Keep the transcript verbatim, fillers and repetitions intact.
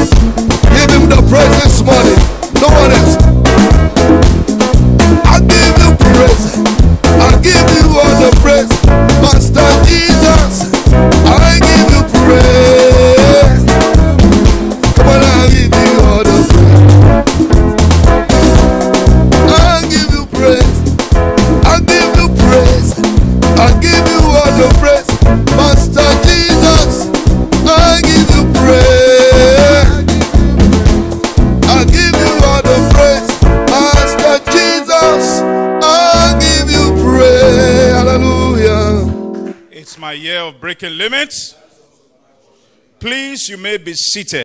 Give him the praise this morning. No one else. I give you praise. I give you all the praise. Master Jesus, I give you praise. Come on, I give you all the praise. I give you praise. I give you praise. I give you all the praise. Master Jesus, I give you praise. I give you all the praise. Master Jesus, I give you praise. Hallelujah. It's my year of breaking limits. Please, you may be seated.